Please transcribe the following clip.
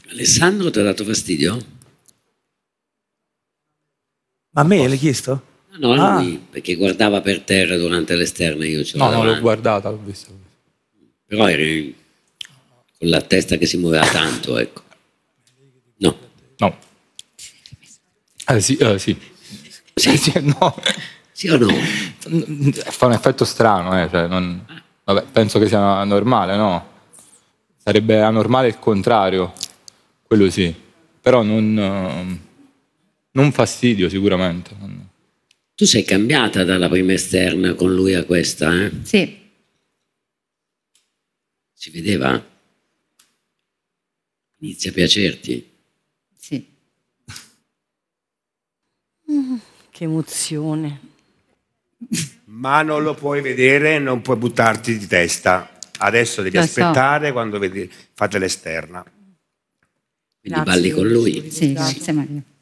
Alessandro ti ha dato fastidio? Ma a me l'hai chiesto? No, lui, perché guardava per terra durante l'esterna, io ce l'ho No, non l'ho davanti. guardata, l'ho vista. Però eri con la testa che si muoveva tanto, ecco. No. No. Sì. Sì. Sì, no. Sì o no? Fa un effetto strano, cioè vabbè, penso che sia normale, no? Sarebbe anormale il contrario, quello sì. Però non fastidio sicuramente. Tu sei cambiata dalla prima esterna con lui a questa, eh? Sì. Si vedeva? Inizia a piacerti? Sì. Che emozione. Ma non lo puoi vedere, non puoi buttarti di testa. Adesso devi aspettare quando fate l'esterna. Quindi balli con lui? Sì, grazie Maria.